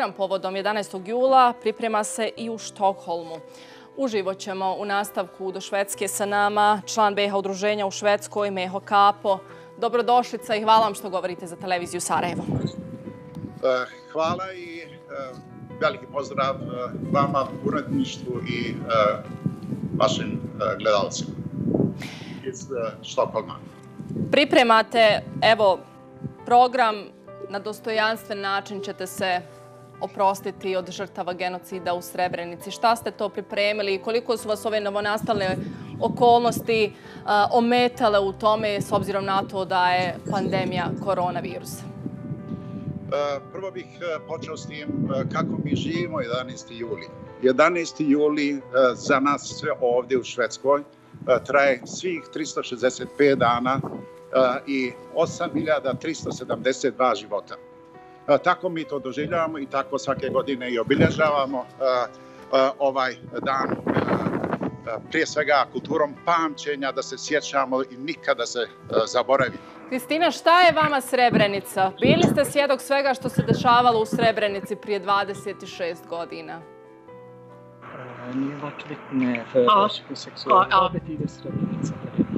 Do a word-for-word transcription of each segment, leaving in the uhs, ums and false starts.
program povodom jedanaestog jula priprema se i u Štokholmu. Uživo ćemo u nastavku do Švedske sa nama član B H udruženja u Švedskoj, Meho Kapo. Dobrodošlica i hvala vam što govorite za televiziju Sarajevo. Hvala i veliki pozdrav vama, uredništvu i vašim gledalcima iz Štokholma. Pripremate, evo, program na dostojanstven način ćete se oprostiti od žrtava genocida u Srebrenici. Šta ste to pripremili i koliko su vas ove novonastale okolnosti ometale u tome s obzirom na to da je pandemija koronavirusa? Prvo bih počeo s tim kako mi živimo jedanaesti juli. jedanaesti juli za nas sve ovdje u Švedskoj traje svih tristo šezdeset pet dana i osam hiljada tristo sedamdeset dva života. Tako mi to doživljavamo i tako svake godine i obilježavamo ovaj dan, prije svega kulturom pamćenja, da se sjećamo i nikada se zaboravi. Kristina, šta je vama Srebrenica? Bili ste svjedok svega što se dešavalo u Srebrenici prije dvadeset šest godina? Ni varit vittne för sexualbrott i Srebrenica.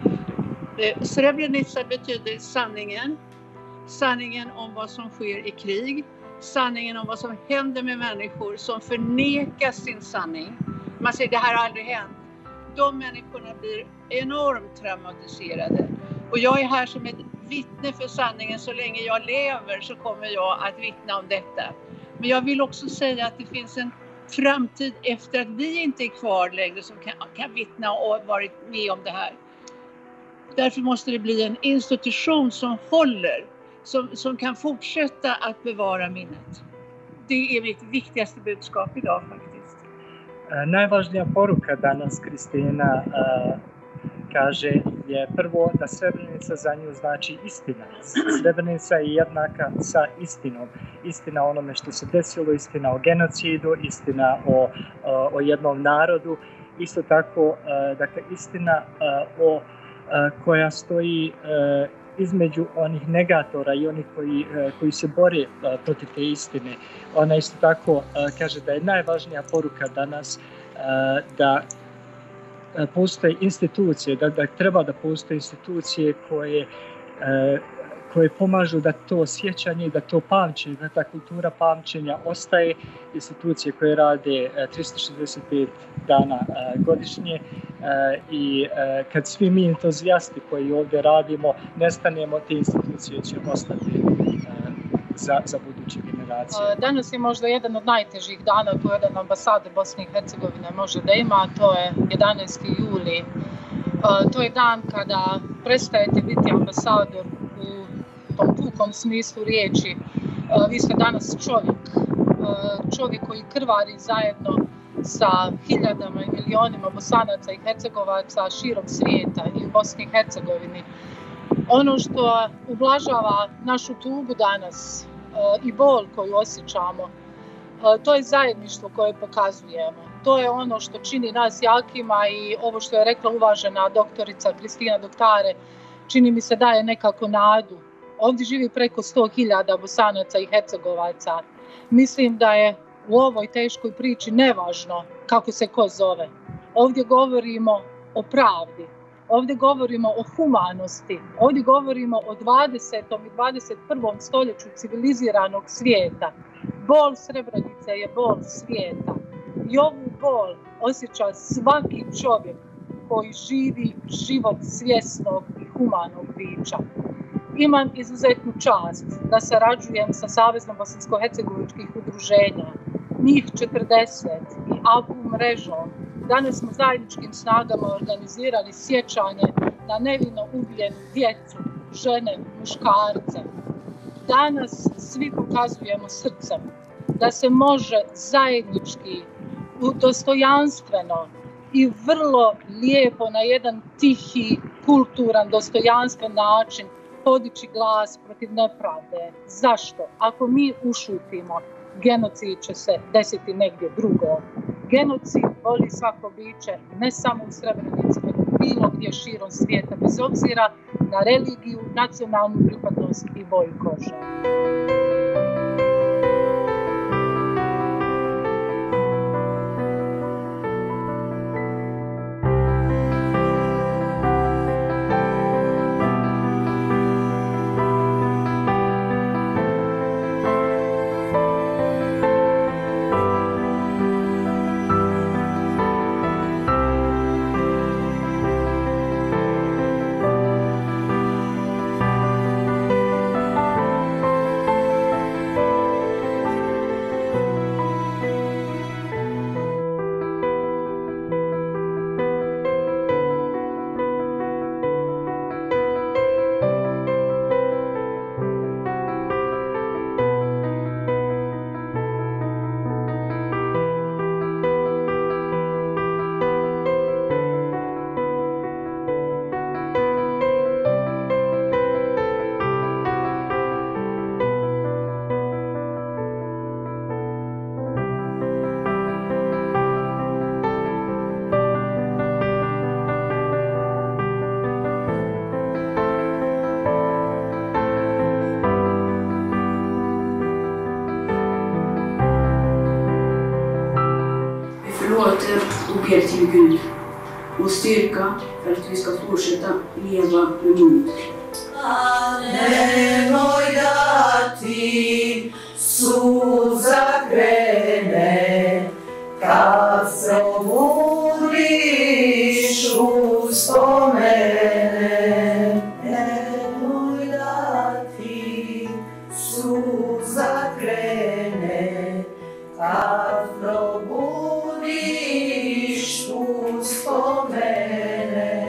Srebrenica betyder sanningen. Sanningen om vad som sker i krig. Sanningen om vad som händer med människor som förnekar sin sanning. Man säger det här har aldrig hänt. De människorna blir enormt traumatiserade. Och jag är här som ett vittne för sanningen. Så länge jag lever så kommer jag att vittna om detta. Men jag vill också säga att det finns en framtid efter att vi inte är kvar längre som kan, kan vittna och varit med om det här. Därför måste det bli en institution som håller, som, som kan fortsätta att bevara minnet. Det är mitt viktigaste budskap idag faktiskt. Najvažnija poruka danas Kristina kaže je prvo da Srebrenica za nju znači istina. Srebrenica je jednaka sa istinom. Istina o onome što se desilo, istina o genocidu, istina o, o jednom narodu. Isto tako, dakle, istina o, koja stoji između onih negatora i onih koji, koji se bore protiv te istine. Ona isto tako kaže da je najvažnija poruka danas da postoje institucije, da, da treba da postoje institucije koje, koje pomažu da to sjećanje, da to pamćenje, da ta kultura pamćenja ostaje, institucije koje rade tristo šezdeset pet dana godišnje i kad svi mi entuzijasti koji ovdje radimo nestanemo, te institucije će ostati za, za buduće generacije. Danas je možda jedan od najtežih dana koji jedan ambasador Bosne i Hercegovine može da ima, to je jedanaesti juli. To je dan kada prestajete biti ambasador u tom pukom smislu riječi. Vi ste danas čovjek, čovjek koji krvari zajedno sa hiljadama i milionima Bosanaca i Hercegovaca širom svijeta i u Bosni i Hercegovini. Ono što ublažava našu tugu danas i bol koju osjećamo, to je zajedništvo koje pokazujemo. To je ono što čini nas jakima i ovo što je rekla uvažena doktorica Kristina Doktare, čini mi se daje nekako nadu. Ovdje živi preko sto hiljada Bosanaca i Hercegovaca. Mislim da je u ovoj teškoj priči nevažno kako se ko zove. Ovdje govorimo o pravdi. Ovdje govorimo o humanosti, ovdje govorimo o dvadesetom i dvadeset prvom stoljeću civiliziranog svijeta. Bol Srebrenice je bol svijeta. I ovu bol osjeća svaki čovjek koji živi život svjesnog i humanog bića. Imam izuzetnu čast da sarađujem sa Saveznom bosansko-hercegovičkih udruženja, njih četrdeset i A B U mrežom. Danas smo zajedničkim snagama organizirali sjećanje na nevino ubijenu djecu, žene, muškarce. Danas svi pokazujemo srcem da se može zajednički, dostojanstveno i vrlo lijepo na jedan tihi, kulturan, dostojanstven način podići glas protiv nepravde. Zašto? Ako mi ušutimo, genocid će se desiti negdje drugo. Genocid voli svako biće, ne samo u Srebrenici, nego bilo gdje širom svijeta, bez obzira na religiju, nacionalnu pripadnost i boju kože. åter och ber till Gud och styrka för att vi ska fortsätta leva med mod. Nemoj da ti suza krene, kad probudiš uspomene. Nemoj da ti suza krene, kad probudiš uspomene.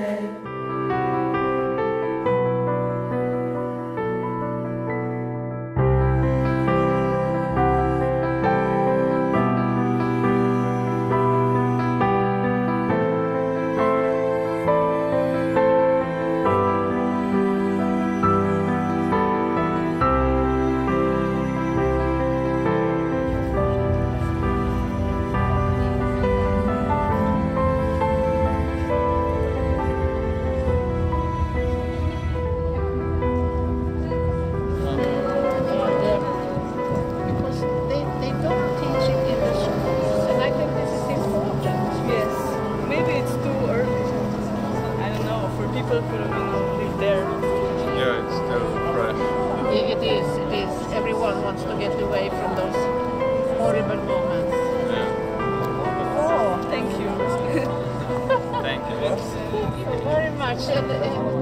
It is, it is. Everyone wants to get away from those horrible moments. Yeah. Oh, thank you. Thank you. Very much. And, uh,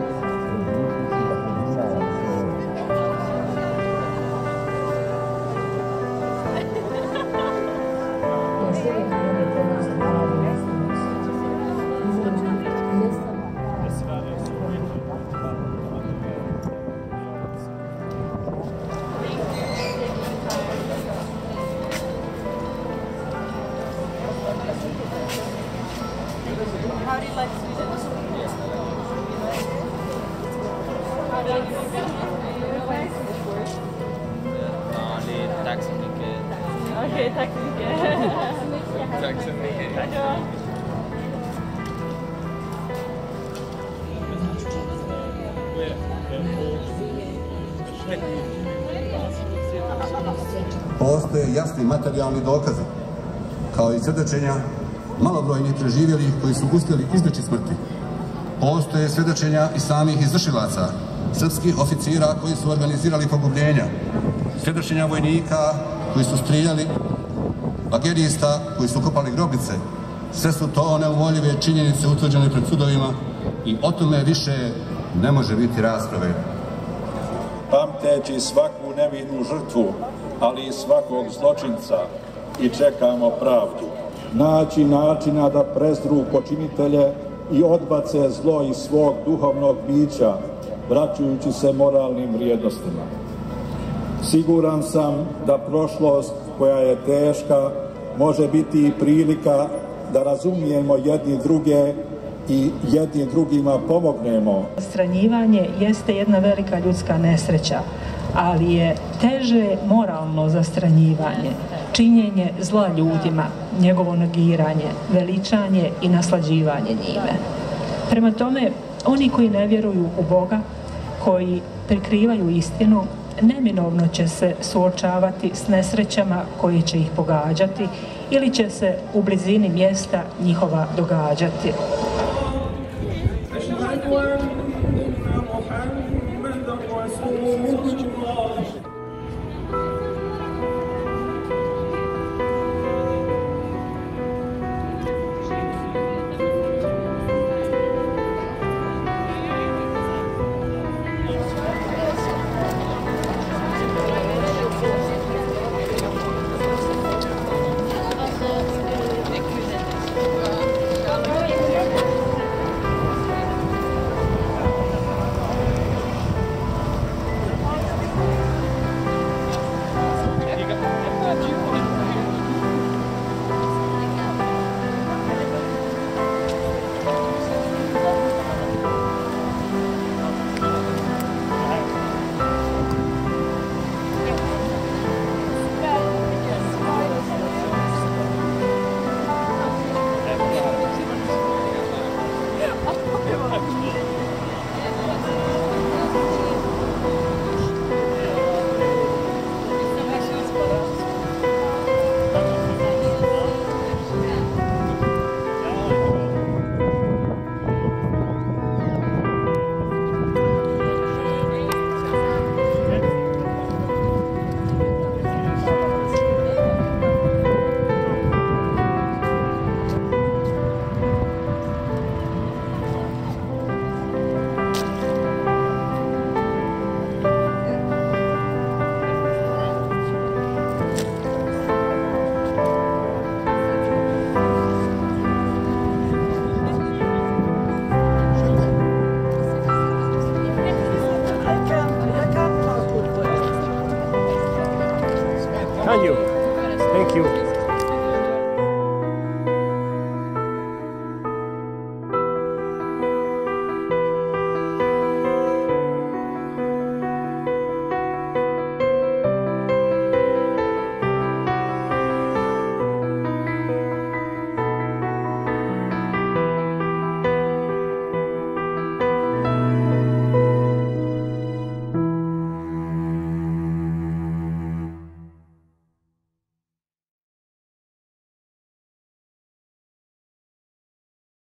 How do you like Sweden? How do you like Ja, det är tack så mycket. Okej, tack så mycket. Tack så mycket. Ja. Postoje jasni materijalni dokazi, kao i svjedočenja malobrojnih preživjelih koji su uspjeli izbjeći smrti. Postoje svjedočenja i samih izvršilaca, srpskih oficira koji su organizirali pogubljenja, svjedočenja vojnika koji su strijeljali, bagerista koji su kopali grobice. Sve su to neumoljive činjenice utvrđene pred sudovima i o tome više ne može biti rasprave. Pamteći svaku nevinu žrtvu, ali i svakog zločinca, i čekamo pravdu. Naći načina da prezru počinitelje i odbace zlo iz svog duhovnog bića, vraćajući se moralnim vrijednostima. Siguran sam da prošlost koja je teška može biti i prilika da razumijemo jedni druge i jedni drugima pomognemo. Zastranjivanje jeste jedna velika ljudska nesreća, ali je teže moralno zastranjivanje, činjenje zla ljudima, njegovo negiranje, veličanje i naslađivanje njime. Prema tome, oni koji ne vjeruju u Boga, koji prikrivaju istinu, neminovno će se suočavati s nesrećama koje će ih pogađati ili će se u blizini mjesta njihova događati.